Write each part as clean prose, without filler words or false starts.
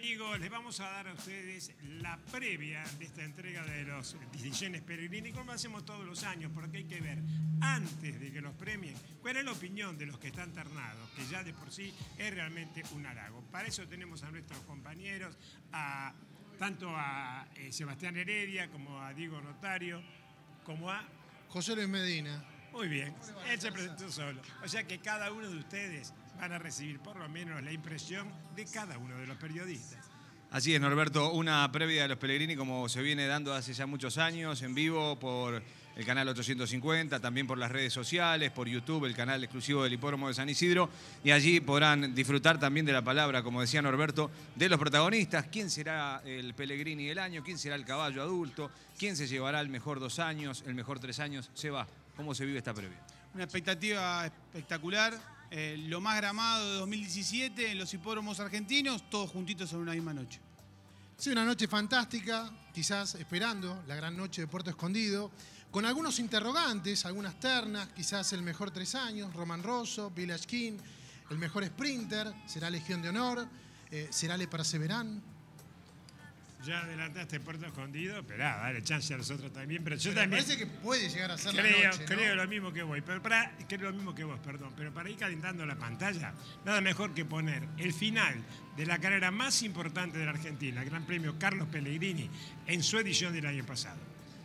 amigos, les vamos a dar a ustedes la previa de esta entrega de los Distinciones Pellegrini, como hacemos todos los años, porque hay que ver, antes de que los premien, cuál es la opinión de los que están ternados, que ya de por sí es realmente un halago. Para eso tenemos a nuestros compañeros, tanto a Sebastián Heredia, como a Diego Notario, como a José Luis Medina. Muy bien, él se presentó solo. O sea que cada uno de ustedes van a recibir por lo menos la impresión de cada uno de los periodistas. Así es, Norberto, una previa de los Pellegrini como se viene dando hace ya muchos años, en vivo por el canal 850, también por las redes sociales, por YouTube, el canal exclusivo del Hipódromo de San Isidro, y allí podrán disfrutar también de la palabra, como decía Norberto, de los protagonistas, quién será el Pellegrini del año, quién será el caballo adulto, quién se llevará el mejor 2 años, el mejor 3 años. Seba, ¿cómo se vive esta previa? Una expectativa espectacular. Lo más gramado de 2017 en los hipódromos argentinos, todos juntitos en una misma noche. Sí, una noche fantástica, quizás esperando la gran noche de Puerto Escondido, con algunos interrogantes, algunas ternas, quizás el mejor 3 años, Roman Rosso, Village King, el mejor sprinter, será Legión de Honor, será Le Perseverant. Ya adelantaste Puerto Escondido, esperá, dale chance a los otros también, pero yo también... Me parece que puede llegar a ser creo, la noche, ¿no? Creo lo mismo que vos, pero para ir calentando la pantalla, nada mejor que poner el final de la carrera más importante de la Argentina, el Gran Premio Carlos Pellegrini, en su edición del año pasado.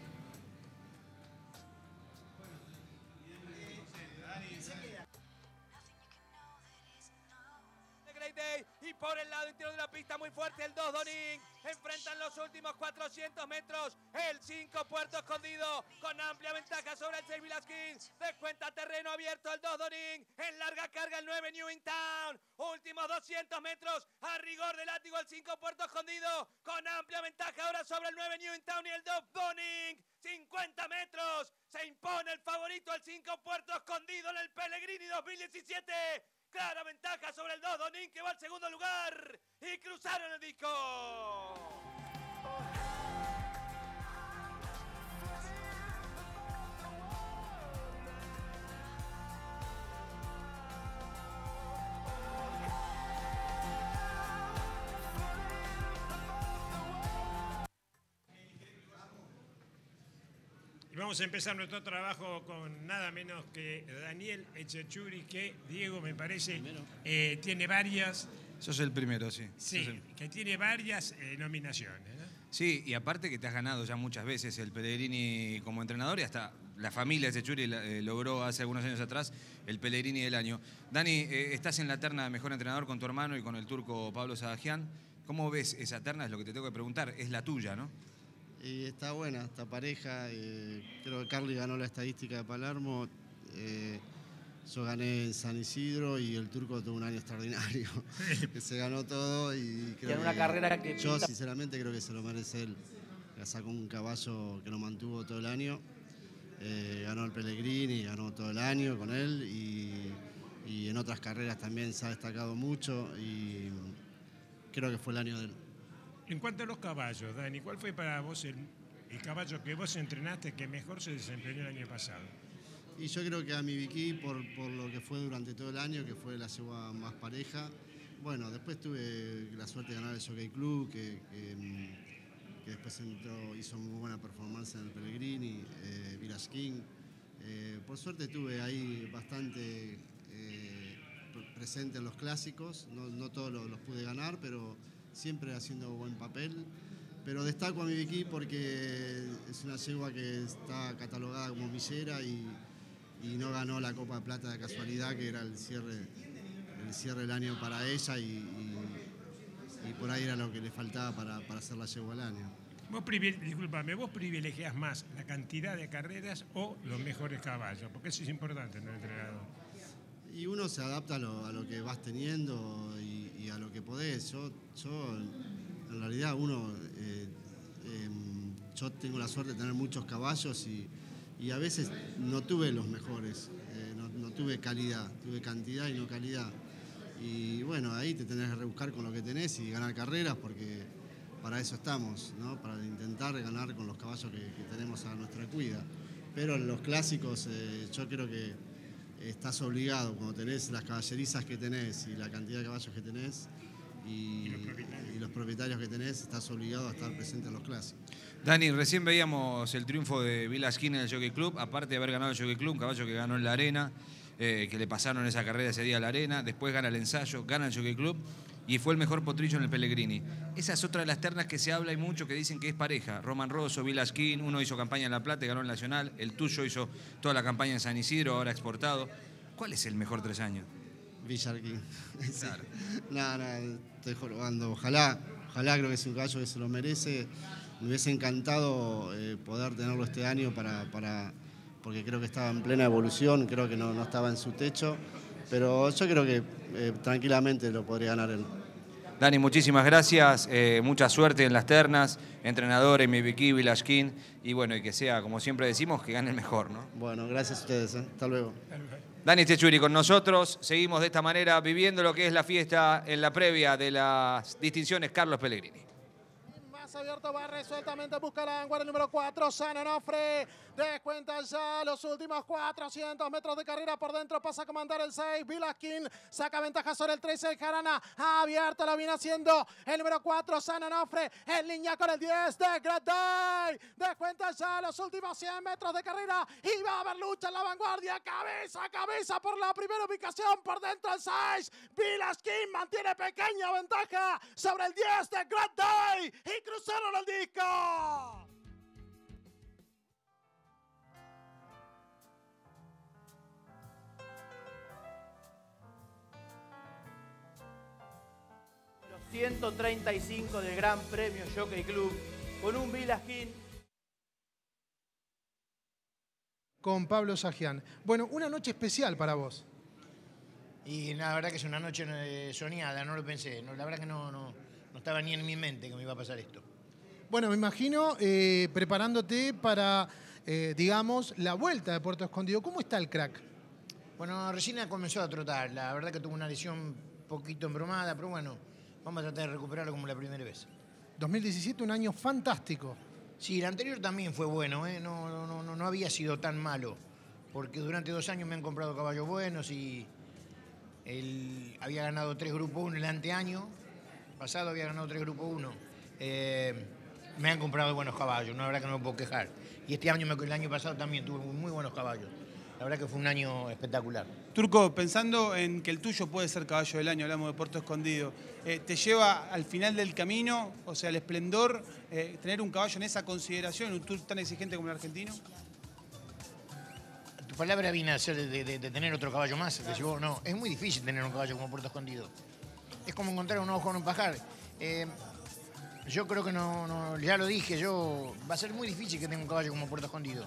Y por el lado interior de la pista muy fuerte el 2 Doning. Enfrentan los últimos 400 metros. El 5 Puerto Escondido con amplia ventaja sobre el 6 Vilasquín. Descuenta terreno abierto el 2 Doning. En larga carga el 9 Newingtown. Últimos 200 metros. A rigor de látigo el 5 Puerto Escondido. Con amplia ventaja ahora sobre el 9 Newingtown y el 2 Doning. 50 metros. Se impone el favorito el 5 Puerto Escondido en el Pellegrini 2017. Clara ventaja sobre el 2 Donin, que va al segundo lugar. Y cruzaron el disco. Y vamos a empezar nuestro trabajo con nada menos que Daniel Echechuri, que Diego me parece tiene varias... Sos el primero, sí. Sí, que tiene varias nominaciones, ¿no? Sí, y aparte que te has ganado ya muchas veces el Pellegrini como entrenador y hasta la familia Echechuri logró hace algunos años atrás el Pellegrini del año. Dani, estás en la terna de mejor entrenador con tu hermano y con el turco Pablo Sadagian. ¿Cómo ves esa terna? Es lo que te tengo que preguntar. Es la tuya, ¿no? Y está buena, está pareja. Creo que Carly ganó la estadística de Palermo. Yo gané en San Isidro y el turco tuvo un año extraordinario. Que se ganó todo y creo una carrera que yo sinceramente creo que se lo merece él. Sacó un caballo que lo mantuvo todo el año. Ganó el Pellegrini, ganó todo el año con él y en otras carreras también se ha destacado mucho y creo que fue el año de él. En cuanto a los caballos, Dani, ¿cuál fue para vos el caballo que vos entrenaste que mejor se desempeñó el año pasado? Y yo creo que a mi Vicky, por lo que fue durante todo el año, que fue la yegua más pareja. Bueno, después tuve la suerte de ganar el Jockey Club, que después hizo muy buena performance en el Pellegrini, Village King. Por suerte tuve ahí bastante presente en los clásicos, no todos los pude ganar, pero siempre haciendo buen papel. Pero destaco a mi Vicky porque es una yegua que está catalogada como millera y no ganó la Copa de Plata de casualidad, que era el cierre del año para ella y por ahí era lo que le faltaba para hacer la yegua del año. Disculpame, ¿vos privilegias más la cantidad de carreras o los mejores caballos? Porque eso es importante en el entrenador. Y uno se adapta a lo que vas teniendo y a lo que podés. Yo en realidad, yo tengo la suerte de tener muchos caballos y a veces no tuve los mejores, no tuve calidad, tuve cantidad y no calidad. Y bueno, ahí te tenés que rebuscar con lo que tenés y ganar carreras porque para eso estamos, ¿no? Para intentar ganar con los caballos que tenemos a nuestra cuida. Pero en los clásicos yo creo que estás obligado, cuando tenés las caballerizas que tenés y la cantidad de caballos que tenés, y los propietarios que tenés, estás obligado a estar presente en los clásicos. Dani, recién veíamos el triunfo de Village King en el Jockey Club, aparte de haber ganado el Jockey Club, un caballo que ganó en la arena, que le pasaron esa carrera ese día a la arena, después gana el ensayo, gana el Jockey Club y fue el mejor potrillo en el Pellegrini. Esa es otra de las ternas que se habla y mucho, que dicen que es pareja. Roman Rosso, Village King, uno hizo campaña en La Plata y ganó el Nacional, el tuyo hizo toda la campaña en San Isidro, ahora exportado. ¿Cuál es el mejor 3 años? Villarquín. Claro. No, estoy jorobando. Ojalá creo que es un caballo que se lo merece. Me hubiese encantado poder tenerlo este año porque creo que estaba en plena evolución, creo que no estaba en su techo, pero yo creo que tranquilamente lo podría ganar él. Dani, muchísimas gracias, mucha suerte en las ternas, entrenador, MVP, Village King, y bueno, y que sea, como siempre decimos, que gane el mejor, ¿no? Bueno, gracias a ustedes, hasta luego. Dani Techuri con nosotros, seguimos de esta manera viviendo lo que es la fiesta en la previa de las distinciones Carlos Pellegrini. Más abierto, va resueltamente, busca la vanguardia, el número 4, San Onofre. Descuenta ya los últimos 400 metros de carrera por dentro. Pasa a comandar el 6, Village King. Saca ventaja sobre el 13, el Jarana. Abierto, lo viene haciendo el número 4, San Onofre. En línea con el 10 de Great Day. Descuenta ya los últimos 100 metros de carrera. Y va a haber lucha en la vanguardia. Cabeza a cabeza por la primera ubicación. Por dentro el 6. Village King mantiene pequeña ventaja sobre el 10 de Great Day. Y cruzaron el disco. Los 135 del Gran Premio Jockey Club con un Village King. Con Pablo Sajian. Bueno, una noche especial para vos. Y la verdad que es una noche soñada, no lo pensé. La verdad que no estaba ni en mi mente que me iba a pasar esto. Bueno, me imagino preparándote para, digamos, la vuelta de Puerto Escondido. ¿Cómo está el crack? Bueno, recién ha comenzado a trotar. La verdad que tuvo una lesión un poquito embromada, pero bueno, vamos a tratar de recuperarlo como la primera vez. 2017, un año fantástico. Sí, el anterior también fue bueno, ¿eh? No había sido tan malo, porque durante 2 años me han comprado caballos buenos y él había ganado 3 Grupo 1 el anteaño pasado, había ganado 3 Grupo 1. Me han comprado buenos caballos, la verdad que no me puedo quejar. Y este año, el año pasado también tuve muy buenos caballos. La verdad que fue un año espectacular. Turco, pensando en que el tuyo puede ser caballo del año, hablamos de Puerto Escondido, ¿te lleva al final del camino, o sea, el esplendor, tener un caballo en esa consideración en un tour tan exigente como el argentino? Tu palabra viene a ser de tener otro caballo más. Te llevó, no, es muy difícil tener un caballo como Puerto Escondido. Es como encontrar un ojo en un pajar. Yo creo que ya lo dije, va a ser muy difícil que tenga un caballo como Puerto Escondido.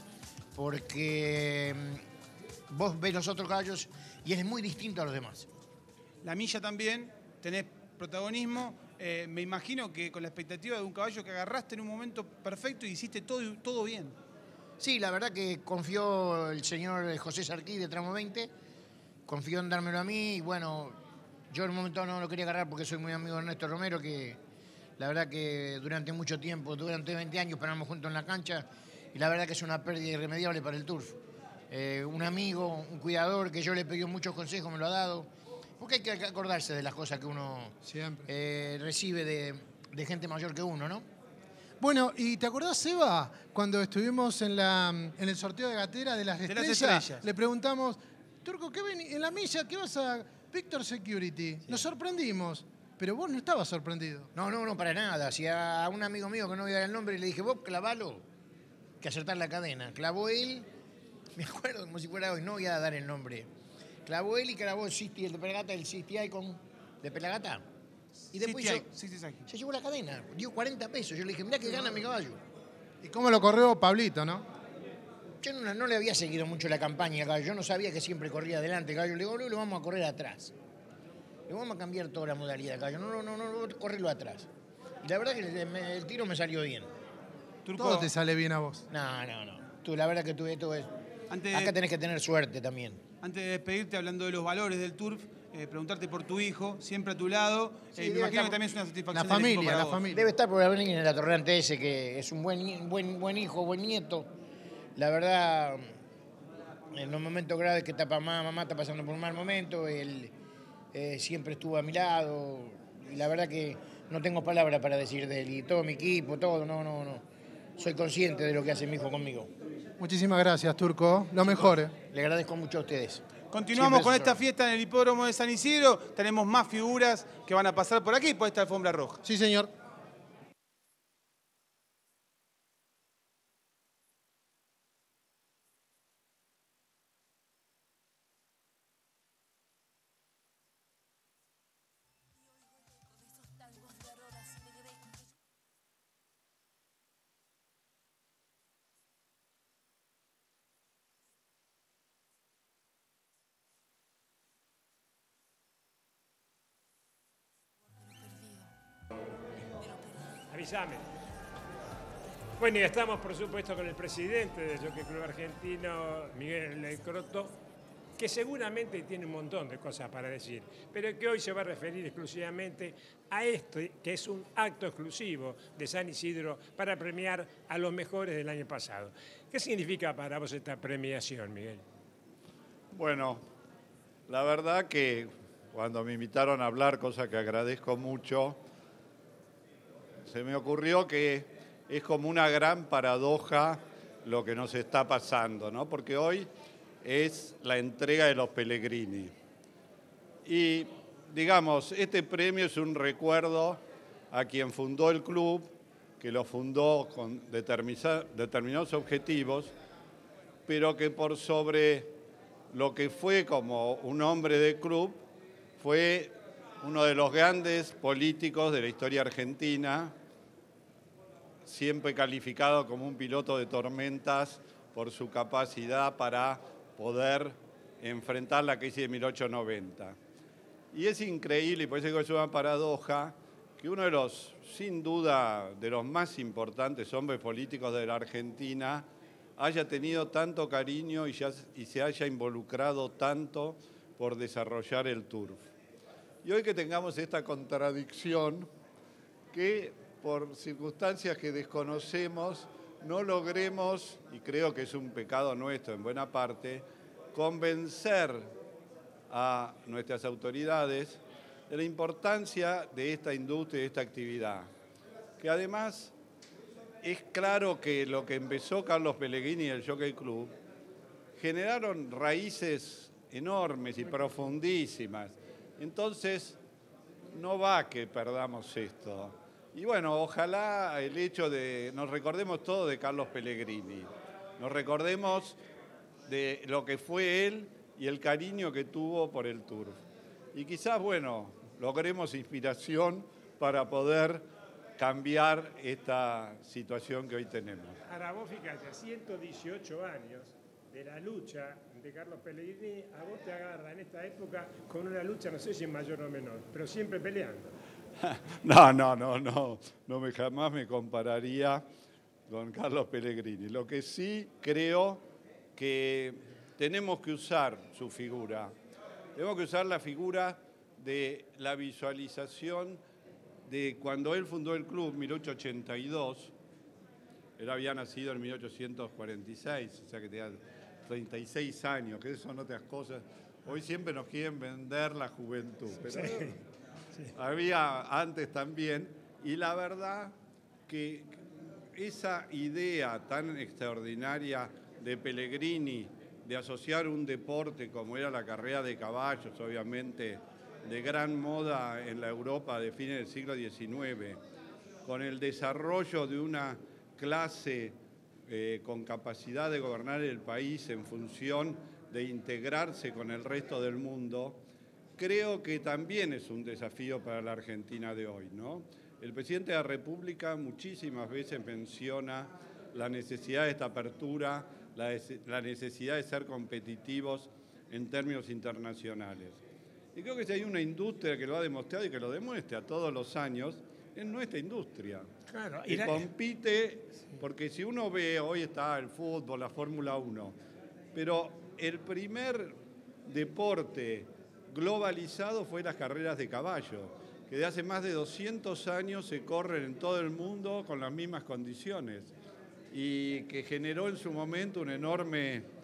Porque vos ves los otros caballos y es muy distinto a los demás. La milla también, tenés protagonismo. Me imagino que con la expectativa de un caballo que agarraste en un momento perfecto y hiciste todo bien. Sí, la verdad que confió el señor José Sarquí de Tramo 20, confió en dármelo a mí y bueno, yo en un momento no lo quería agarrar porque soy muy amigo de Ernesto Romero, que la verdad que durante mucho tiempo, durante 20 años paramos juntos en la cancha y la verdad que es una pérdida irremediable para el turf. Un amigo, un cuidador que yo le pedí muchos consejos, me lo ha dado, porque hay que acordarse de las cosas que uno recibe de gente mayor que uno, ¿no? Bueno, ¿y te acordás, Seba, cuando estuvimos en el sorteo de gatera de las estrellas? Le preguntamos, Turco, ¿qué ven en la milla? ¿Qué vas a Victor Security? Sí. Nos sorprendimos, pero vos no estabas sorprendido. No, para nada. Si a un amigo mío que no voy a dar el nombre le dije, vos clavalo, que acertar la cadena. Clavó él, me acuerdo como si fuera hoy, no voy a dar el nombre. Clavó él y clavó el de Pelagata, el CTI de Pelagata. Y después se llevó la cadena, dio 40 pesos. Yo le dije, mirá que gana mi caballo. ¿Y cómo lo corrió Pablito, no? Yo no le había seguido mucho la campaña, caballo. Yo no sabía que siempre corría adelante, caballo. Le digo, no, lo vamos a correr atrás. Le vamos a cambiar toda la modalidad, caballo. No, correrlo atrás. Y la verdad que el tiro me salió bien. Turco, todo te sale bien a vos. No. La verdad que tuve todo eso. Acá tenés que tener suerte también. Antes de despedirte, hablando de los valores del turf, preguntarte por tu hijo, siempre a tu lado. Sí, me imagino que también es una satisfacción. La familia. Debe estar por venir en el atorrante ese, que es un buen hijo, buen nieto. La verdad, en los momentos graves que mamá está pasando por un mal momento, él siempre estuvo a mi lado. y la verdad que no tengo palabras para decir de él. Y todo mi equipo, todo, no. Soy consciente de lo que hace mi hijo conmigo. Muchísimas gracias, Turco. Lo mejor. Le agradezco mucho a ustedes. Continuamos Siempre con esta asesorado. fiesta en el hipódromo de San Isidro. Tenemos más figuras que van a pasar por aquí, por esta alfombra roja. Sí, señor. Avísame. Bueno, y estamos por supuesto con el presidente del Jockey Club Argentino, Miguel Croto, que seguramente tiene un montón de cosas para decir, pero que hoy se va a referir exclusivamente a este, que es un acto exclusivo de San Isidro para premiar a los mejores del año pasado. ¿Qué significa para vos esta premiación, Miguel? Bueno, la verdad que cuando me invitaron a hablar, cosa que agradezco mucho, se me ocurrió que es como una gran paradoja lo que nos está pasando, ¿no? Porque hoy es la entrega de los Pellegrini. Y, digamos, este premio es un recuerdo a quien fundó el club, que lo fundó con determinados objetivos, pero que por sobre lo que fue como un hombre de club, fue uno de los grandes políticos de la historia argentina, siempre calificado como un piloto de tormentas por su capacidad para poder enfrentar la crisis de 1890. Y es increíble, y por eso es una paradoja, que uno de los, sin duda, de los más importantes hombres políticos de la Argentina haya tenido tanto cariño y se haya involucrado tanto por desarrollar el turf. Y hoy que tengamos esta contradicción, que por circunstancias que desconocemos no logremos, y creo que es un pecado nuestro en buena parte, convencer a nuestras autoridades de la importancia de esta industria y de esta actividad. Que además es claro que lo que empezó Carlos Pellegrini y el Jockey Club generaron raíces enormes y profundísimas. Entonces, no va que perdamos esto. Y bueno, ojalá el hecho de nos recordemos todo de Carlos Pellegrini, nos recordemos de lo que fue él y el cariño que tuvo por el turf. Y quizás, bueno, logremos inspiración para poder cambiar esta situación que hoy tenemos. Ahora vos fíjate, a 118 años de la lucha de Carlos Pellegrini, a vos te agarra en esta época con una lucha, no sé si en mayor o menor, pero siempre peleando. No, jamás me compararía con Carlos Pellegrini. Lo que sí creo que tenemos que usar su figura. Tenemos que usar la figura de la visualización de cuando él fundó el club en 1882. Él había nacido en 1846, o sea que tenía 36 años, que son otras cosas. Hoy siempre nos quieren vender la juventud, pero había antes también. Y la verdad que esa idea tan extraordinaria de Pellegrini de asociar un deporte como era la carrera de caballos, obviamente de gran moda en la Europa de fines del siglo XIX, con el desarrollo de una clase con capacidad de gobernar el país en función de integrarse con el resto del mundo, creo que también es un desafío para la Argentina de hoy, ¿no? El presidente de la República muchísimas veces menciona la necesidad de esta apertura, la necesidad de ser competitivos en términos internacionales. Y creo que si hay una industria que lo ha demostrado y que lo demuestra todos los años, es nuestra industria. Claro, y compite, porque si uno ve, hoy está el fútbol, la Fórmula 1, pero el primer deporte globalizado fue las carreras de caballo, que de hace más de 200 años se corren en todo el mundo con las mismas condiciones y que generó en su momento un enorme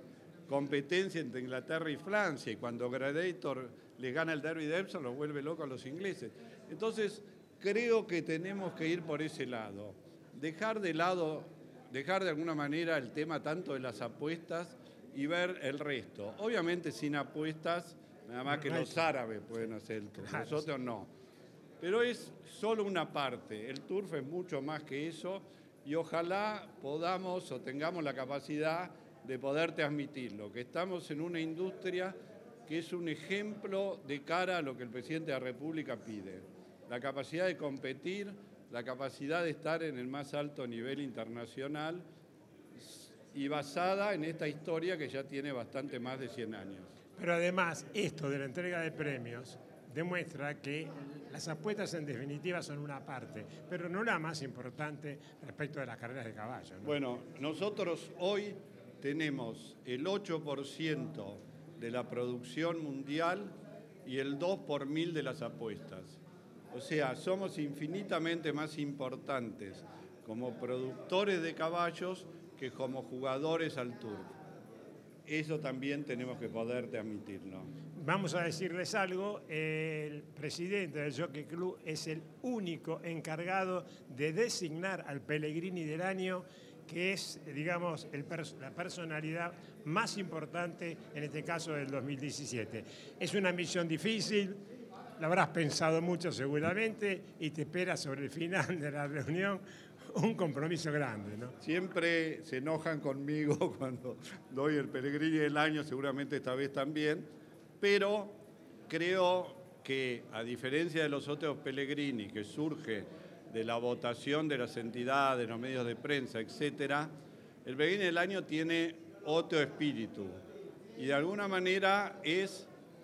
competencia entre Inglaterra y Francia, y cuando Gladiator le gana el Derby de Epsom, los vuelve locos a los ingleses. Entonces, creo que tenemos que ir por ese lado. Dejar de alguna manera el tema tanto de las apuestas y ver el resto. Obviamente sin apuestas, nada más que los árabes pueden hacer el Tour, nosotros no. Pero es solo una parte, el Turf es mucho más que eso y ojalá podamos o tengamos la capacidad de poder transmitirlo, que estamos en una industria que es un ejemplo de cara a lo que el presidente de la República pide. La capacidad de competir, la capacidad de estar en el más alto nivel internacional y basada en esta historia que ya tiene bastante más de 100 años. Pero además, esto de la entrega de premios demuestra que las apuestas en definitiva son una parte, pero no la más importante respecto de las carreras de caballo, ¿no? Bueno, nosotros hoy tenemos el 8% de la producción mundial y el 2 por 1000 de las apuestas. O sea, somos infinitamente más importantes como productores de caballos que como jugadores al Tour. Eso también tenemos que poder transmitirlo. Vamos a decirles algo, el presidente del Jockey Club es el único encargado de designar al Pellegrini del año, que es, digamos, la personalidad más importante, en este caso del 2017. Es una misión difícil, la habrás pensado mucho seguramente, y te espera sobre el final de la reunión un compromiso grande, ¿no? Siempre se enojan conmigo cuando doy el Pellegrini del año, seguramente esta vez también, pero creo que, a diferencia de los otros Pellegrini, que surge de la votación de las entidades, los medios de prensa, etcétera, el Pellegrini del año tiene otro espíritu y de alguna manera es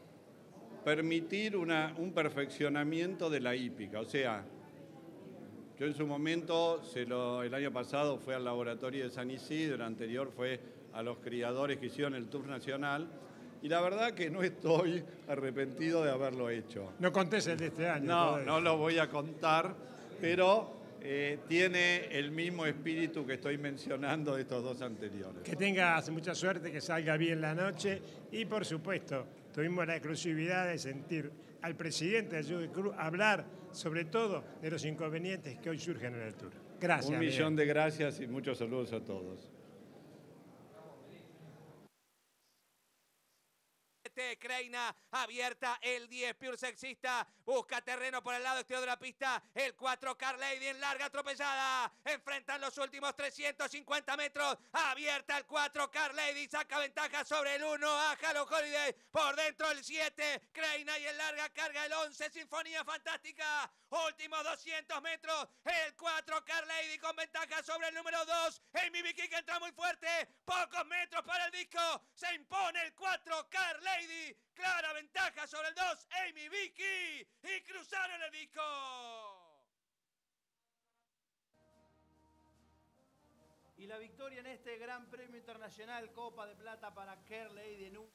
permitir un perfeccionamiento de la hípica. O sea, yo en su momento, el año pasado fue al laboratorio de San Isidro, el anterior fue a los criadores que hicieron el Tour Nacional, y la verdad que no estoy arrepentido de haberlo hecho. No contés el de este año. No lo voy a contar, pero tiene el mismo espíritu que estoy mencionando de estos dos anteriores. Que tengas mucha suerte, que salga bien la noche y, por supuesto, tuvimos la exclusividad de sentir al presidente del Jockey Club hablar sobre todo de los inconvenientes que hoy surgen en el Tour. Gracias. 1.000.000 de gracias y muchos saludos a todos. Creina abierta, el 10 Pure Sexista busca terreno por el lado exterior de la pista, el 4 Car Lady en larga atropellada, enfrentan los últimos 350 metros, abierta el 4 Car Lady, saca ventaja sobre el 1 a Halo Holiday, por dentro el 7 Creina y en larga carga el 11 Sinfonía Fantástica, últimos 200 metros, el 4 Car Lady con ventaja sobre el número 2, Amy Vicky que entra muy fuerte, pocos metros para el disco, se impone el 4 Car Lady, clara ventaja sobre el 2, Amy Vicky, y cruzaron el disco. Y la victoria en este Gran Premio Internacional Copa de Plata para Car Lady en un...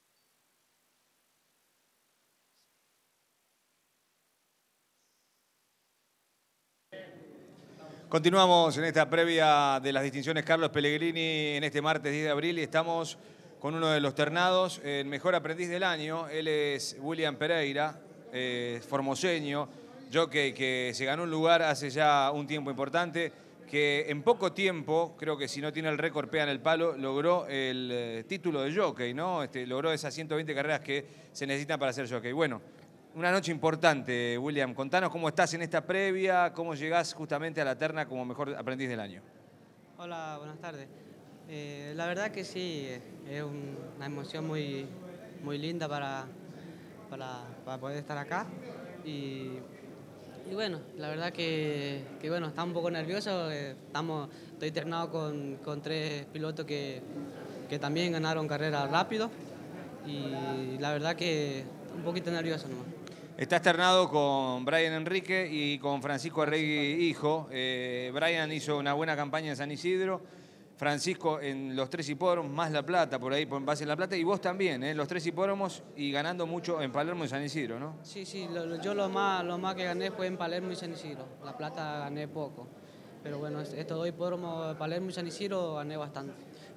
Continuamos en esta previa de las distinciones Carlos Pellegrini en este martes 10 de abril y estamos con uno de los ternados, el mejor aprendiz del año. Él es William Pereira, formoseño, jockey que se ganó un lugar hace ya un tiempo importante, que en poco tiempo, creo que si no tiene el récord pega en el palo, logró el título de jockey, ¿no? Logró esas 120 carreras que se necesitan para ser jockey. Bueno, una noche importante, William. Contanos cómo estás en esta previa, cómo llegás justamente a la terna como mejor aprendiz del año. Hola, buenas tardes. La verdad que sí, es una emoción muy linda para poder estar acá. Y bueno, la verdad que bueno, estamos un poco nerviosos. Estoy ternado con 3 pilotos que también ganaron carreras rápido. Y la verdad que un poquito nervioso nomás. Estás ternado con Brian Enrique y con Francisco Arregui, hijo. Brian hizo una buena campaña en San Isidro. Francisco en los 3 hipódromos, más La Plata, por ahí en base a La Plata. Y vos también, los 3 hipódromos y ganando mucho en Palermo y San Isidro, ¿no? Sí, yo lo más que gané fue en Palermo y San Isidro. La Plata gané poco. Pero bueno, estos 2 hipódromos, Palermo y San Isidro, gané bastante.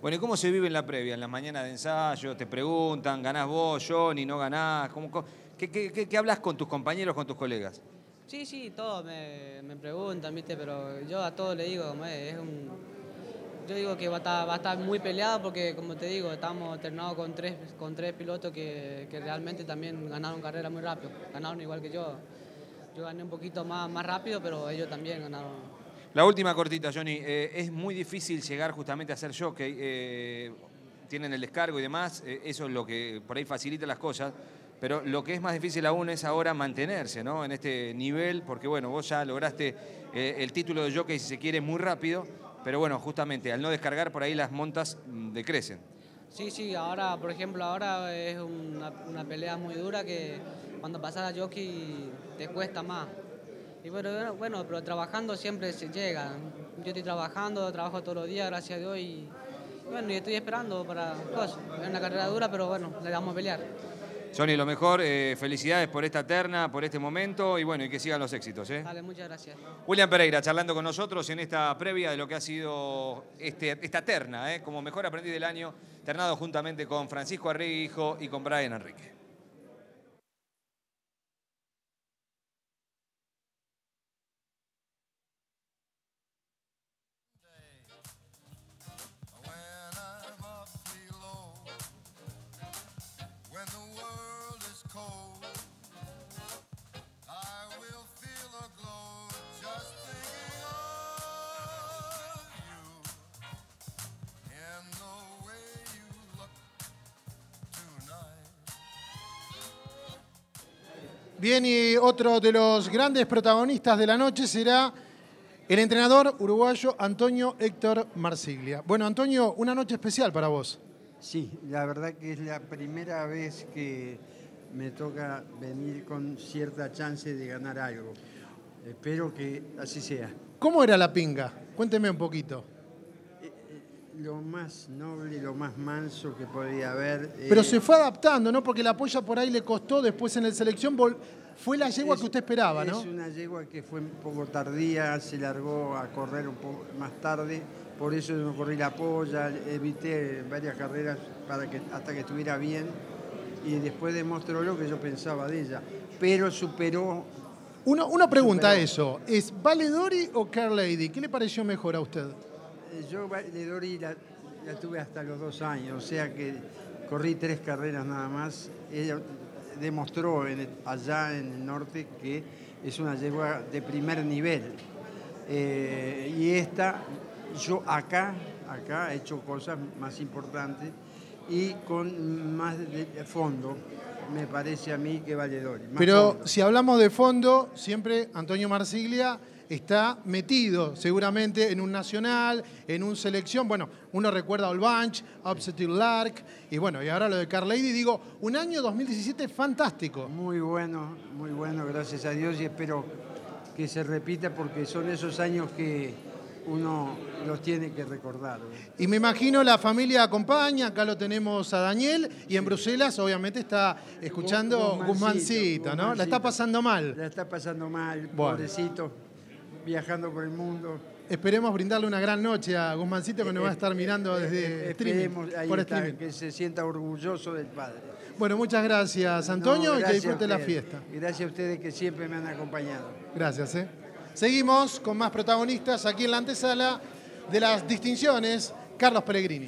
Bueno, ¿y cómo se vive en la previa? En las mañanas de ensayo, te preguntan, ¿ganás vos, Johnny, no ganás? ¿Qué hablas con tus compañeros, con tus colegas? Sí, todos me preguntan, ¿viste? Pero yo a todos le digo, yo digo que va a estar muy peleado porque, como te digo, estamos terminados con tres pilotos que realmente también ganaron carrera muy rápido. Ganaron igual que yo. Yo gané un poquito más rápido, pero ellos también ganaron. La última cortita, Johnny. Es muy difícil llegar justamente a ser jockey. Tienen el descargo y demás. Eso es lo que por ahí facilita las cosas. Pero lo que es más difícil aún es ahora mantenerse, ¿no? En este nivel, porque bueno, vos ya lograste el título de jockey, si se quiere, muy rápido. Pero bueno, justamente al no descargar, por ahí las montas decrecen. Sí, ahora, por ejemplo, ahora es una pelea muy dura que cuando pasas a jockey te cuesta más. Y bueno, pero trabajando siempre se llega. Yo estoy trabajo todos los días, gracias a Dios, y bueno, y estoy esperando para cosas. Es una carrera dura, pero bueno, le vamos a pelear. Johnny, lo mejor, felicidades por esta terna, por este momento, y bueno, y que sigan los éxitos. Dale, muchas gracias. William Pereira charlando con nosotros en esta previa de lo que ha sido esta terna, como mejor aprendiz del año, ternado juntamente con Francisco Arregui, hijo, y con Brian Enrique. Bien, y otro de los grandes protagonistas de la noche será el entrenador uruguayo Antonio Héctor Marsiglia. Bueno, Antonio, una noche especial para vos. Sí, la verdad que es la primera vez que me toca venir con cierta chance de ganar algo. Espero que así sea. ¿Cómo era la pinga? Cuénteme un poquito. Lo más noble, lo más manso que podía haber. Pero se fue adaptando, ¿no? Porque la polla por ahí le costó, después en la selección fue la yegua que usted esperaba, ¿no? Es una yegua que fue un poco tardía, se largó a correr un poco más tarde, por eso yo no corrí la polla, evité varias carreras hasta que estuviera bien, y después demostró lo que yo pensaba de ella, pero superó. Una pregunta a eso, ¿es Valedori o Care Lady? ¿Qué le pareció mejor a usted? Yo Valedori la tuve hasta los 2 años, o sea que corrí 3 carreras nada más. Ella demostró allá en el norte que es una yegua de primer nivel. Y esta, yo acá he hecho cosas más importantes y con más de fondo, me parece a mí, que Valedori. Pero si hablamos de fondo, siempre Antonio Marsiglia está metido seguramente en un nacional, en un selección. Bueno, uno recuerda a Olbanch, Upset Lark, y bueno, y ahora lo de Care Lady. Digo, un año 2017 fantástico. Muy bueno, gracias a Dios, y espero que se repita porque son esos años que uno los tiene que recordar. Y me imagino la familia acompaña, acá lo tenemos a Daniel, y en Bruselas obviamente está escuchando Guzmancito, ¿no? La está pasando mal. La está pasando mal, bueno. Pobrecito, viajando por el mundo. Esperemos brindarle una gran noche a Guzmancito, que nos va a estar mirando desde streaming, por streaming. Que se sienta orgulloso del padre. Bueno, muchas gracias, Antonio, y que disfrute la fiesta. Gracias a ustedes que siempre me han acompañado. Gracias. Seguimos con más protagonistas aquí en la antesala de las distinciones. Carlos Pellegrini.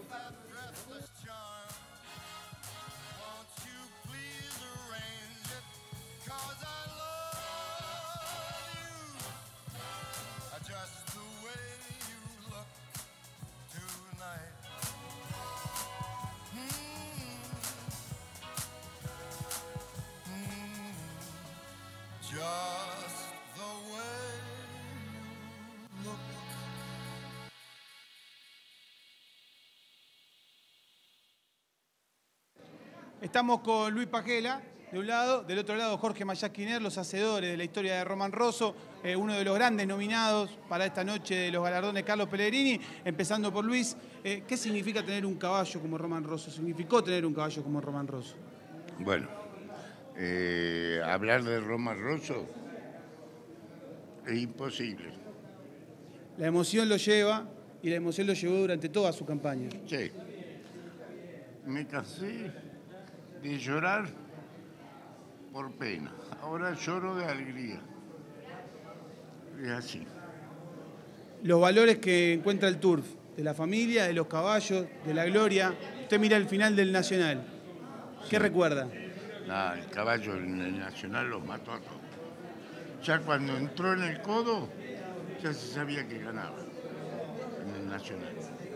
Estamos con Luis Pagela, de un lado, del otro lado Jorge Mayasquiner, los hacedores de la historia de Roman Rosso, uno de los grandes nominados para esta noche de los galardones Carlos Pellegrini. Empezando por Luis, ¿qué significa tener un caballo como Roman Rosso? ¿Significó tener un caballo como Roman Rosso? Bueno, hablar de Roman Rosso es imposible. La emoción lo lleva, y la emoción lo llevó durante toda su campaña. Sí. Me cansé de llorar por pena. Ahora lloro de alegría. Es así. Los valores que encuentra el turf, de la familia, de los caballos, de la gloria. Usted mira el final del Nacional. ¿Qué recuerda? El caballo en el Nacional los mató a todos. Ya cuando entró en el codo, ya se sabía que ganaba en el Nacional.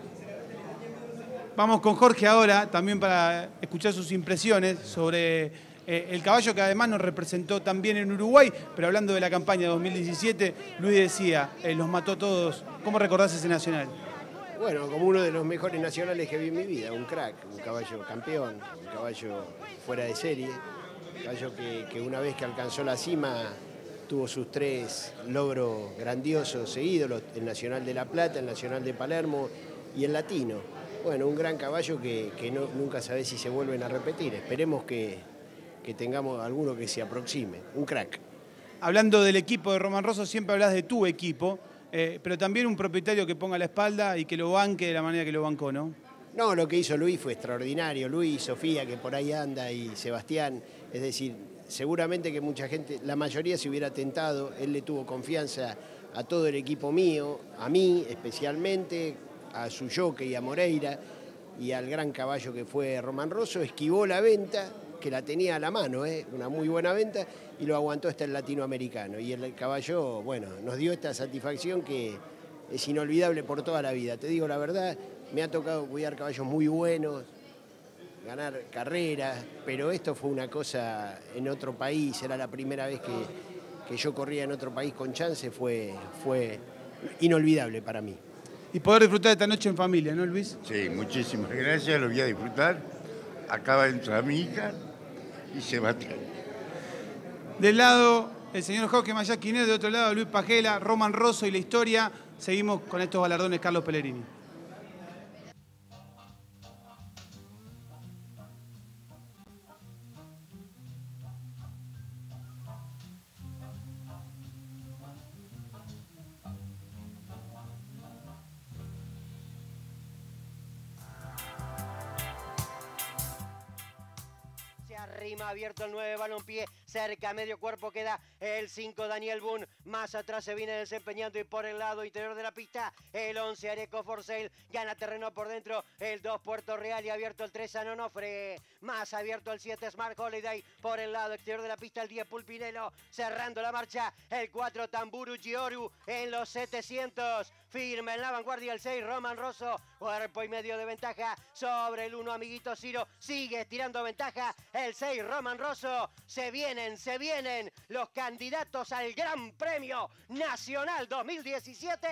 Vamos con Jorge ahora, también para escuchar sus impresiones sobre el caballo que además nos representó también en Uruguay, pero hablando de la campaña de 2017, Luis decía, los mató a todos. ¿Cómo recordás ese Nacional? Bueno, como uno de los mejores nacionales que vi en mi vida, un crack, un caballo campeón, un caballo fuera de serie, un caballo que una vez que alcanzó la cima tuvo sus 3 logros grandiosos seguidos, el Nacional de La Plata, el Nacional de Palermo y el Latino. Bueno, un gran caballo que nunca sabés si se vuelven a repetir. Esperemos que tengamos alguno que se aproxime. Un crack. Hablando del equipo de Román Rosso, siempre hablas de tu equipo, pero también un propietario que ponga la espalda y que lo banque de la manera que lo bancó, ¿no? No, lo que hizo Luis fue extraordinario. Luis, Sofía, que por ahí anda, y Sebastián. Es decir, seguramente que mucha gente, la mayoría se hubiera tentado. Él le tuvo confianza a todo el equipo mío, a mí especialmente, a su jockey, a Moreira, y al gran caballo que fue Román Rosso. Esquivó la venta, que la tenía a la mano, una muy buena venta, y lo aguantó hasta el latinoamericano. Y el caballo, bueno, nos dio esta satisfacción que es inolvidable por toda la vida. Te digo la verdad, me ha tocado cuidar caballos muy buenos, ganar carreras, pero esto fue una cosa en otro país, era la primera vez que yo corría en otro país con chance, fue inolvidable para mí. Y poder disfrutar de esta noche en familia, ¿no, Luis? Sí, muchísimas gracias, lo voy a disfrutar. Acaba de entrar mi hija y Sebastián. Del lado, el señor Jorge Mayaquiner, de otro lado, Luis Pagela, Román Rosso y la historia. Seguimos con estos galardones Carlos Pellegrini. Arrima, abierto el 9, balompié, cerca, medio cuerpo queda el 5, Daniel Boone, más atrás se viene desempeñando y por el lado interior de la pista, el 11, Areco For Sale, gana terreno por dentro, el 2, Puerto Real y abierto el 3, San Onofre, más abierto el 7, Smart Holiday, por el lado exterior de la pista, el 10, Pulpinelo, cerrando la marcha, el 4, Tamburu Gioru en los 700, firme en la vanguardia el 6, Román Rosso, cuerpo y medio de ventaja sobre el 1, Amiguito Ciro, sigue estirando ventaja, el 6, Román Rosso, se vienen los candidatos al Gran Premio Nacional 2017,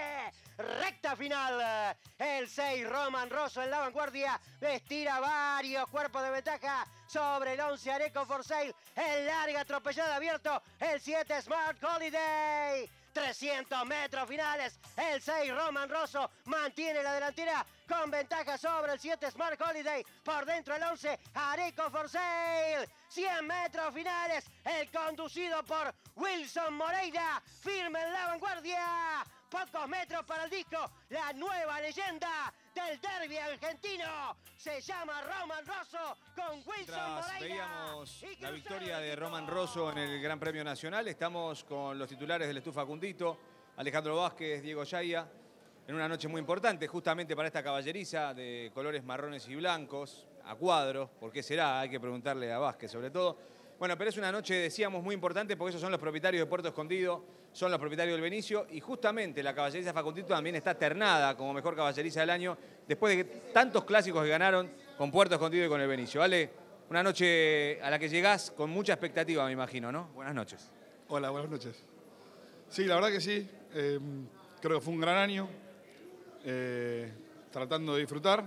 recta final, el 6, Román Rosso en la vanguardia, estira varios cuerpos de ventaja sobre el 11, Areco For Sale, el larga atropellada abierto, el 7, Smart Holiday, 300 metros finales, el 6, Román Rosso, mantiene la delantera con ventaja sobre el 7, Smart Holiday, por dentro el 11, Areco For Sale, 100 metros finales, el conducido por Wilson Moreira, firme en la vanguardia, pocos metros para el disco, la nueva leyenda del derbi argentino, se llama Román Rosso con Wilson Moreira. Veíamos la victoria de Román Rosso en el Gran Premio Nacional. Estamos con los titulares del Estufa Cundito, Alejandro Vázquez, Diego Yaya, en una noche muy importante justamente para esta caballeriza de colores marrones y blancos, a cuadros. ¿Por qué será? Hay que preguntarle a Vázquez sobre todo. Bueno, pero es una noche, decíamos, muy importante porque esos son los propietarios de Puerto Escondido, son los propietarios del Benicio, y justamente la caballeriza Facundito también está ternada como mejor caballeriza del año después de tantos clásicos que ganaron con Puerto Escondido y con el Benicio. ¿Vale? Una noche a la que llegás con mucha expectativa, me imagino, ¿no? Buenas noches. Hola, buenas noches. Sí, la verdad que sí. Creo que fue un gran año. Tratando de disfrutar.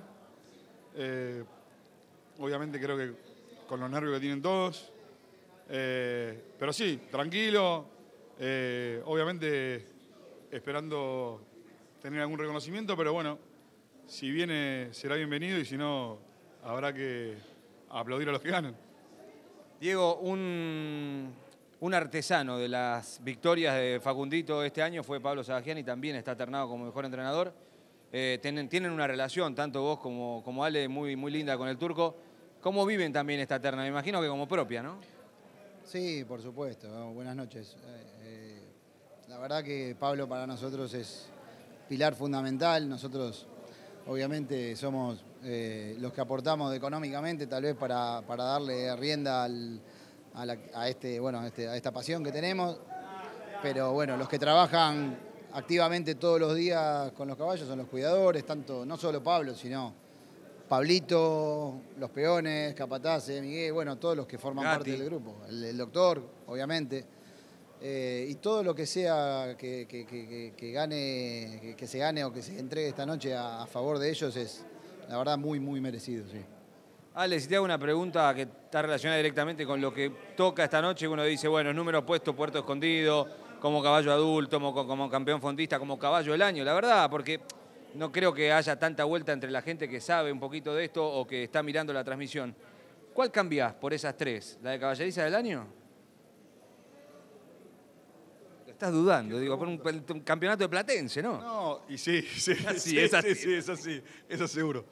Obviamente creo que con los nervios que tienen todos. Pero sí, tranquilo. Obviamente esperando tener algún reconocimiento, pero bueno, si viene será bienvenido y si no, habrá que aplaudir a los que ganan. Diego, un artesano de las victorias de Facundito este año fue Pablo Sagagiani, también está ternado como mejor entrenador. tienen una relación, tanto vos como Ale, muy, muy linda con el turco. ¿Cómo viven también esta terna? Me imagino que como propia, ¿no? Sí, por supuesto. Buenas noches. La verdad que Pablo para nosotros es pilar fundamental. Nosotros obviamente somos los que aportamos económicamente, tal vez para darle rienda a esta pasión que tenemos. Pero bueno, los que trabajan activamente todos los días con los caballos son los cuidadores, tanto no solo Pablo, sino Pablito, los peones, Capataces, Miguel, bueno, todos los que forman parte del grupo. El doctor, obviamente. Y todo lo que sea que se gane o que se entregue esta noche a favor de ellos es, la verdad, muy, muy merecido, sí. Ale, si te hago una pregunta que está relacionada directamente con lo que toca esta noche, uno dice, bueno, número puesto Puerto Escondido, como caballo adulto, como campeón fondista, como caballo del año, la verdad, porque no creo que haya tanta vuelta entre la gente que sabe un poquito de esto o que está mirando la transmisión. ¿Cuál cambiás por esas tres? ¿La de caballeriza del año? Estás dudando, digo, por un campeonato de Platense, ¿no? No, y sí, Es así. eso seguro.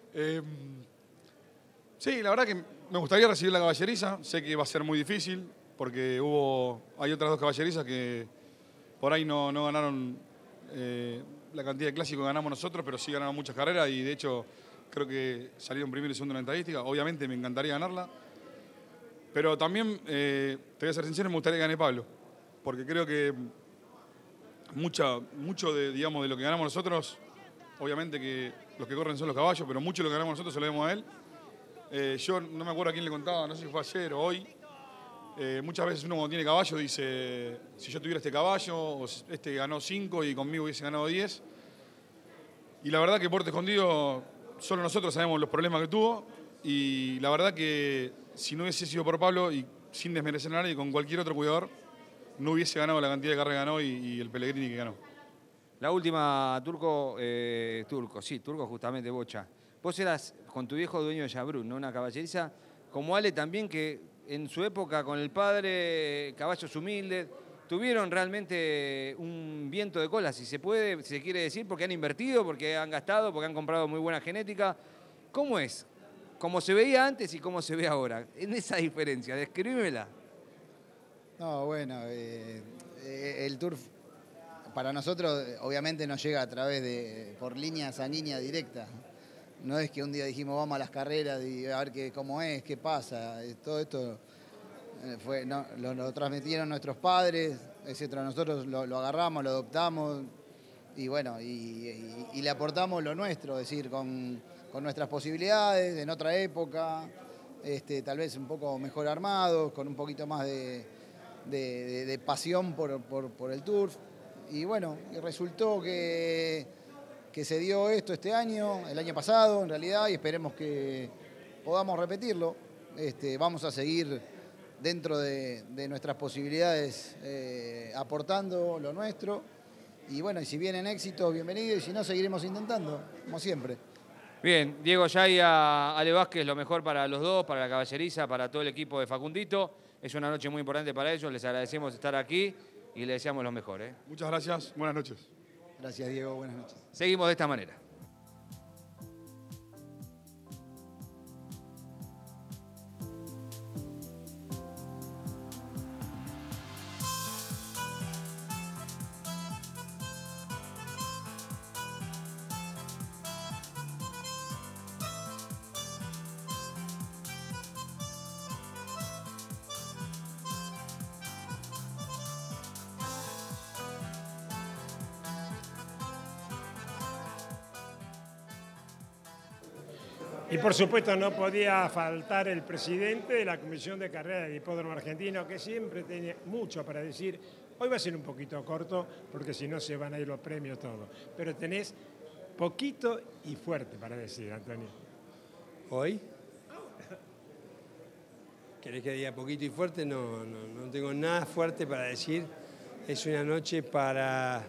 Sí, la verdad que me gustaría recibir la caballeriza. Sé que va a ser muy difícil porque hay otras dos caballerizas que por ahí no ganaron la cantidad de clásicos que ganamos nosotros, pero sí ganaron muchas carreras y de hecho creo que salieron primero y segundo en la estadística. Obviamente me encantaría ganarla, pero también, te voy a ser sincero, me gustaría que gane Pablo, porque creo que mucho de lo que ganamos nosotros, obviamente que los que corren son los caballos, pero mucho de lo que ganamos nosotros se lo debemos a él. Yo no me acuerdo a quién le contaba, no sé si fue ayer o hoy. Muchas veces uno cuando tiene caballo dice, si yo tuviera este caballo, o este ganó 5 y conmigo hubiese ganado 10. Y la verdad que Puerto Escondido, solo nosotros sabemos los problemas que tuvo. Y la verdad que si no hubiese sido por Pablo, y sin desmerecer a nadie, con cualquier otro cuidador, no hubiese ganado la cantidad de carreras que ganó y el Pellegrini que ganó. La última, Turco justamente, Bocha. Vos eras con tu viejo dueño de Yabrún, ¿no? Una caballeriza, como Ale también, que en su época con el padre, caballos humildes, tuvieron realmente un viento de cola, si se quiere decir, porque han invertido, porque han gastado, porque han comprado muy buena genética. ¿Cómo es? ¿Cómo se veía antes y cómo se ve ahora? En esa diferencia, describímela. No, bueno, el Turf para nosotros obviamente nos llega a través por línea sanguínea directa. No es que un día dijimos vamos a las carreras y a ver cómo es, qué pasa. Todo esto lo transmitieron nuestros padres, etcétera. Nosotros lo agarramos, lo adoptamos y bueno, y le aportamos lo nuestro, es decir, con nuestras posibilidades, en otra época, tal vez un poco mejor armados, con un poquito más de pasión por el turf. Y bueno, resultó que se dio esto este año, el año pasado en realidad, y esperemos que podamos repetirlo. Vamos a seguir dentro de nuestras posibilidades aportando lo nuestro. Y bueno, y si vienen éxitos, bienvenidos, y si no, seguiremos intentando, como siempre. Bien, Diego Yaya, Ale Vázquez, lo mejor para los dos, para la caballeriza, para todo el equipo de Facundito. Es una noche muy importante para ellos, les agradecemos estar aquí y les deseamos lo mejor. Muchas gracias, buenas noches. Gracias, Diego, buenas noches. Seguimos de esta manera. Y por supuesto no podía faltar el presidente de la Comisión de Carrera del Hipódromo Argentino, que siempre tiene mucho para decir. Hoy va a ser un poquito corto, porque si no se van a ir los premios todos. Pero tenés poquito y fuerte para decir, Antonio. ¿Hoy? ¿Querés que diga poquito y fuerte? No tengo nada fuerte para decir. Es una noche para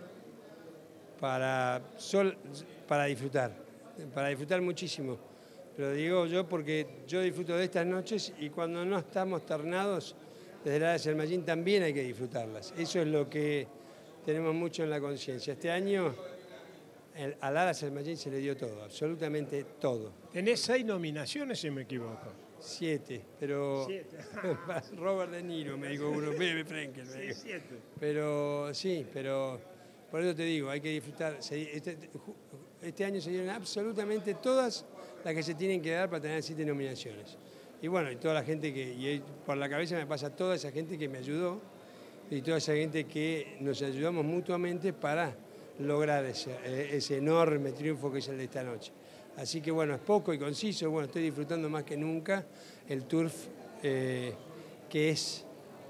disfrutar muchísimo. Pero digo yo porque yo disfruto de estas noches y cuando no estamos ternados, desde la de Selmayín también hay que disfrutarlas. Eso es lo que tenemos mucho en la conciencia. Este año al Alas El Magín se le dio todo, absolutamente todo. Tenés 6 nominaciones, si me equivoco. 7, pero 7. Robert De Niro me dijo uno, Bebe Frenkel. Me dijo. 7. Pero sí, pero por eso te digo, hay que disfrutar. Este año se dieron absolutamente todas las que se tienen que dar para tener 7 nominaciones. Y bueno, y toda la gente y por la cabeza me pasa toda esa gente que me ayudó y toda esa gente que nos ayudamos mutuamente para lograr ese enorme triunfo que es el de esta noche. Así que bueno, es poco y conciso, bueno, estoy disfrutando más que nunca el turf, que es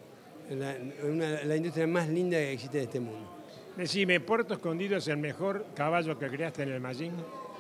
la industria más linda que existe en este mundo. Decime, ¿Puerto Escondido es el mejor caballo que creaste en el Magín?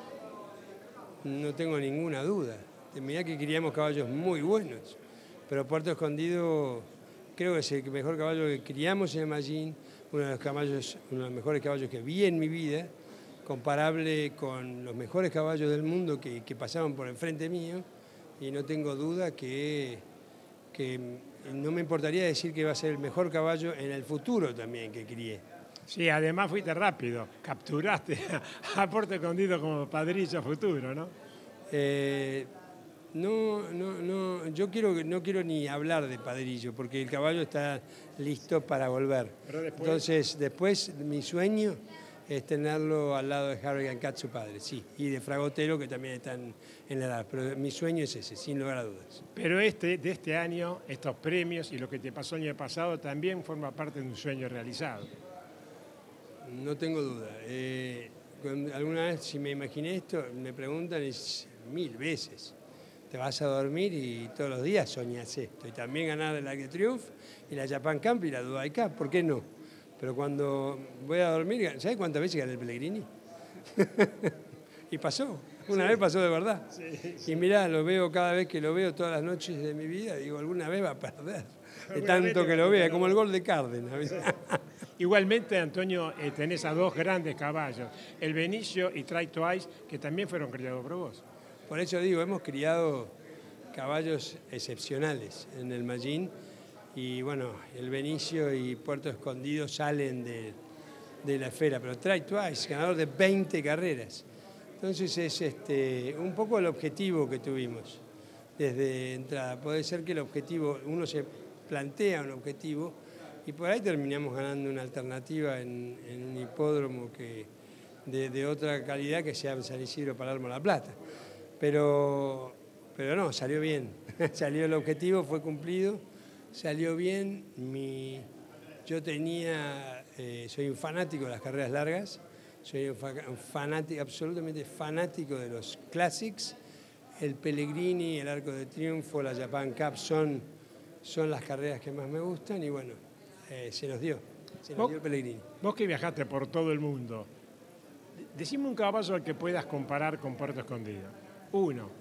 No tengo ninguna duda. Mirá que criamos caballos muy buenos, pero Puerto Escondido creo que es el mejor caballo que criamos en el Magín, uno de los mejores caballos que vi en mi vida, comparable con los mejores caballos del mundo que pasaron por enfrente mío, y no tengo duda que no me importaría decir que va a ser el mejor caballo en el futuro también que crié. Sí, además fuiste rápido, capturaste a Puerto Escondido como padrino futuro, ¿no? No, yo no quiero ni hablar de padrillo, porque el caballo está listo para volver. Pero después... Entonces, después mi sueño es tenerlo al lado de Harrigan Cat, su padre, sí, y de Fragotero, que también están en la edad. Pero mi sueño es ese, sin lugar a dudas. Pero de este año, estos premios y lo que te pasó el año pasado también forma parte de un sueño realizado. No tengo duda. Alguna vez, si me imaginé esto, me preguntan 1000 veces. Te vas a dormir y todos los días soñás esto. Y también ganar el Arc de Triomphe y la Japan Cup y la Dubai Cup, ¿por qué no? Pero cuando voy a dormir, ¿sabes cuántas veces gané el Pellegrini? Y pasó, una vez pasó de verdad. Sí. Y mirá, lo veo cada vez que lo veo todas las noches de mi vida, digo, alguna vez va a perder. De tanto que lo vea, como el gol de Cárdenas. Igualmente, Antonio, tenés a 2 grandes caballos, el Benicio y Try Twice, que también fueron criados por vos. Por eso digo, hemos criado caballos excepcionales en el Magín y bueno, el Benicio y Puerto Escondido salen de la esfera, pero Try Twice, ganador de 20 carreras. Entonces es un poco el objetivo que tuvimos desde entrada. Puede ser que el objetivo, uno se plantea un objetivo y por ahí terminamos ganando una alternativa en un hipódromo de otra calidad que sea San Isidro, Palermo, La Plata. Pero no, salió bien. Salió el objetivo, fue cumplido, salió bien. Yo soy un fanático de las carreras largas, soy un fanático, absolutamente fanático de los classics. El Pellegrini, el Arco de Triunfo, la Japan Cup son las carreras que más me gustan y bueno, se nos dio el Pellegrini. Vos que viajaste por todo el mundo, decime un caballo al que puedas comparar con Puerto Escondido. Uno.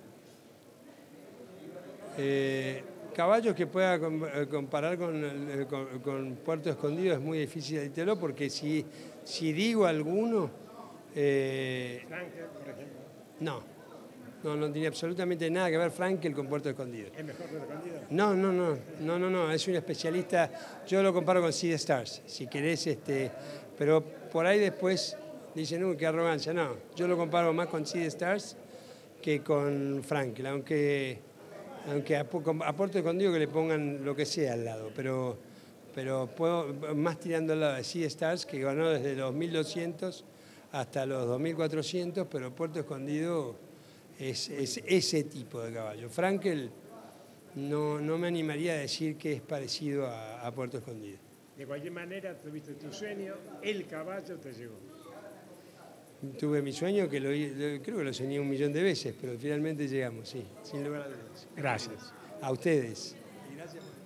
Caballos que pueda comparar con Puerto Escondido es muy difícil decirlo porque si digo alguno... Frankel, por ejemplo. No tiene absolutamente nada que ver Frankel con Puerto Escondido. ¿Es mejor Puerto Escondido? No, es un especialista, yo lo comparo con Sea Stars, si querés, pero por ahí después dicen, uy, qué arrogancia, no, yo lo comparo más con Sea Stars que con Frankel, aunque a Puerto Escondido que le pongan lo que sea al lado, pero puedo más tirando al lado de Sea Stars, que ganó desde los 1200 hasta los 2400, pero Puerto Escondido es ese tipo de caballo. Frankel no me animaría a decir que es parecido a Puerto Escondido. De cualquier manera, tuviste tu sueño, el caballo te llegó. Tuve mi sueño, que creo que lo soñé 1.000.000 de veces, pero finalmente llegamos, sí, sin lugar a dudas. Gracias. A ustedes. Y gracias por...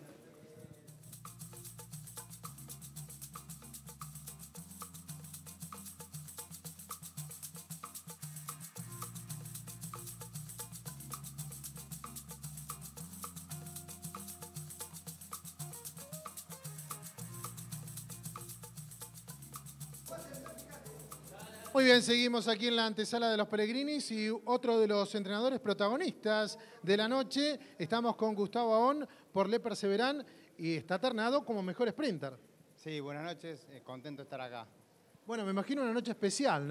Muy bien, seguimos aquí en la antesala de los Pellegrinis y otro de los entrenadores protagonistas de la noche. Estamos con Gustavo Aón por Le Perseverant y está ternado como mejor sprinter. Sí, buenas noches, contento de estar acá. Bueno, me imagino una noche especial, ¿no?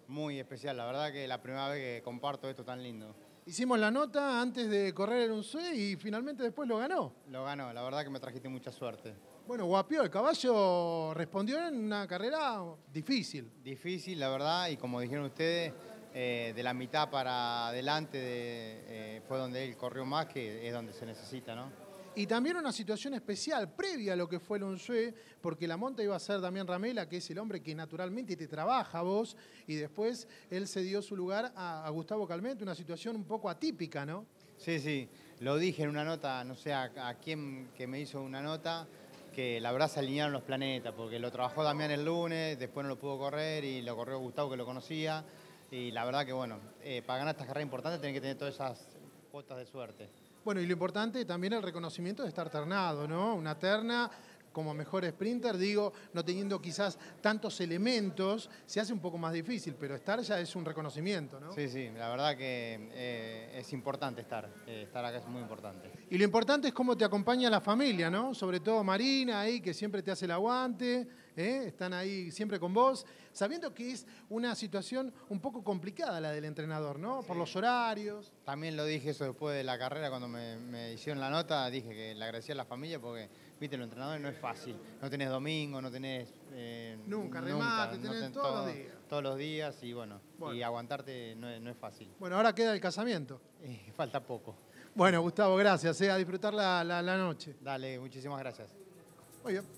Muy especial, la verdad que la primera vez que comparto esto tan lindo. Hicimos la nota antes de correr el Unzué y finalmente después lo ganó. Lo ganó, la verdad que me trajiste mucha suerte. Bueno, guapió, el caballo respondió en una carrera difícil. Difícil, la verdad, y como dijeron ustedes, de la mitad para adelante fue donde él corrió más, que es donde se necesita, ¿no? Y también una situación especial previa a lo que fue el Unzué, porque la monta iba a ser Damián Ramela, que es el hombre que naturalmente te trabaja a vos, y después él cedió su lugar a Gustavo Calmente, una situación un poco atípica, ¿no? Sí, sí, lo dije en una nota, no sé a quién que me hizo una nota, que la verdad se alinearon los planetas, porque lo trabajó Damián el lunes, después no lo pudo correr y lo corrió Gustavo, que lo conocía, y la verdad que bueno, para ganar estas carreras importantes tenés que tener todas esas cuotas de suerte. Bueno, y lo importante también el reconocimiento de estar ternado, ¿no? Una terna como mejor sprinter, digo, no teniendo quizás tantos elementos, se hace un poco más difícil, pero estar ya es un reconocimiento, ¿no? Sí, sí, la verdad que es importante estar acá es muy importante. Y lo importante es cómo te acompaña la familia, ¿no? Sobre todo Marina ahí, que siempre te hace el aguante, están ahí siempre con vos, sabiendo que es una situación un poco complicada la del entrenador, ¿no? Sí. Por los horarios. También lo dije eso después de la carrera, cuando me hicieron la nota, dije que le agradecía a la familia porque, viste, los entrenadores no es fácil. No tenés domingo, no tenés... nunca, remate, tenés todos los días. Todos los días y bueno, y aguantarte no es fácil. Bueno, ahora queda el casamiento. Falta poco. Bueno, Gustavo, gracias. A disfrutar la noche. Dale, muchísimas gracias. Muy bien.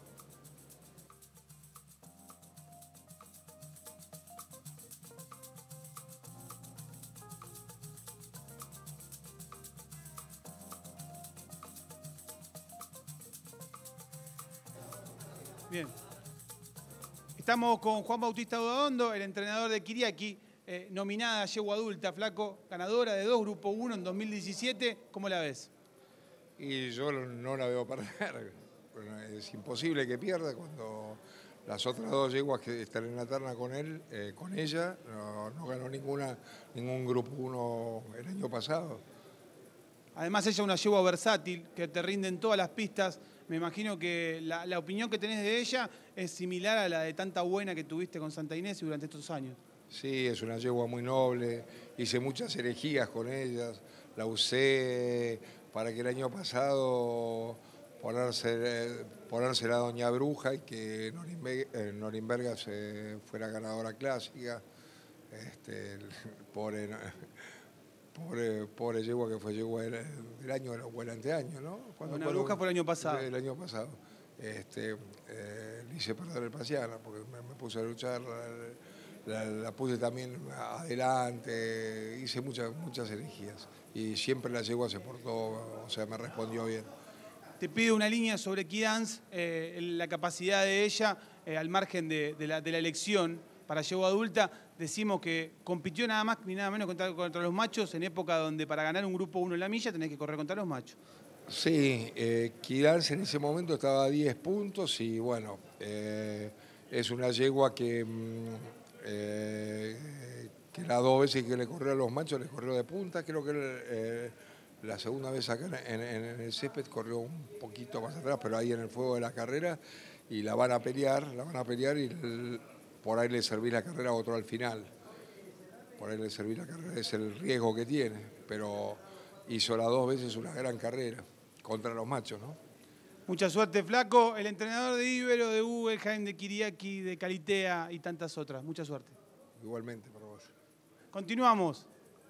Bien. Estamos con Juan Bautista Udaondo, el entrenador de Kiriaki, nominada a yegua adulta, Flaco, ganadora de 2 Grupo 1 en 2017. ¿Cómo la ves? Y yo no la veo perder. Bueno, es imposible que pierda cuando las otras 2 yeguas que están en la terna con él, con ella, no ganó ningún Grupo 1 el año pasado. Además, ella es una yegua versátil que te rinde en todas las pistas. Me imagino que la opinión que tenés de ella es similar a la de tanta buena que tuviste con Santa Inés durante estos años. Sí, es una yegua muy noble, hice muchas herejías con ellas, la usé para que el año pasado ponérsela a Doña Bruja y que Norimberga fuera ganadora clásica. Pobre yegua que fue yegua del año o el anteaño, ¿no? Doña Bruja fue el año pasado. El año pasado. Le hice perder el Pasiana porque me puse a luchar, la puse también adelante, hice muchas herejías y siempre la yegua se portó, o sea, me respondió bien. Te pido una línea sobre Kidance, la capacidad de ella, al margen de la elección para yegua adulta. Decimos que compitió nada más ni nada menos contra los machos en época donde para ganar un Grupo 1 en la milla tenés que correr contra los machos. Sí, Kidance en ese momento estaba a 10 puntos y bueno, es una yegua que las 2 veces que le corrió a los machos le corrió de punta. Creo que la segunda vez acá en el césped corrió un poquito más atrás, pero ahí en el fuego de la carrera y la van a pelear y por ahí le serví la carrera a otro al final. Por ahí le serví la carrera, es el riesgo que tiene, pero hizo las 2 veces una gran carrera contra los machos, ¿no? Mucha suerte, Flaco, el entrenador de Ibero, de Guggenheim, de Kiriaki, de Calitea y tantas otras. Mucha suerte. Igualmente para vos. Continuamos.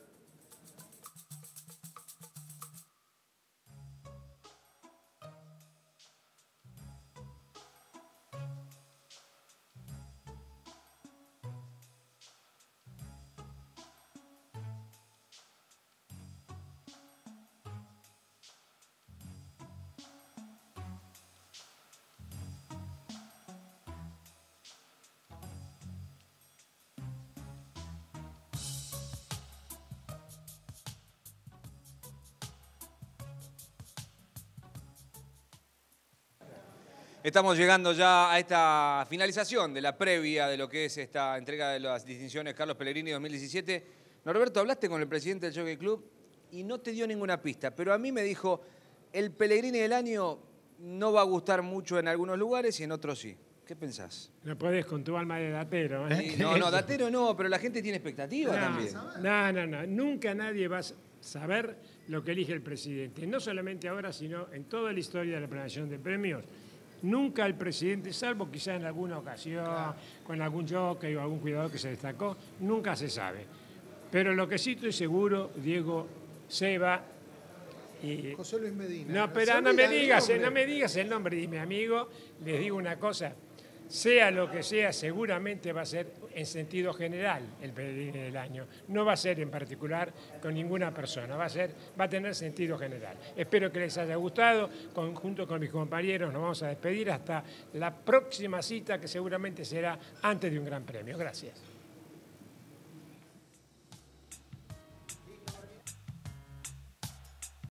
Estamos llegando ya a esta finalización de la previa de lo que es esta entrega de las distinciones Carlos Pellegrini 2017. Norberto, hablaste con el presidente del Jockey Club y no te dio ninguna pista, pero a mí me dijo, el Pellegrini del año no va a gustar mucho en algunos lugares y en otros sí. ¿Qué pensás? No podés con tu alma de datero. Sí, no, datero no, pero la gente tiene expectativa también. No. Nunca nadie va a saber lo que elige el presidente. No solamente ahora, sino en toda la historia de la planeación de premios. Nunca el presidente, salvo quizá en alguna ocasión, con algún jockey o algún cuidador que se destacó, nunca se sabe. Pero lo que sí estoy seguro, Diego, Seba y... José Luis Medina. No, pero no me digas el nombre de mi amigo. Les digo una cosa, sea lo que sea, seguramente va a ser en sentido general el Pellegrini del año. No va a ser en particular con ninguna persona, va a tener sentido general. Espero que les haya gustado. Junto con mis compañeros nos vamos a despedir hasta la próxima cita, que seguramente será antes de un gran premio. Gracias.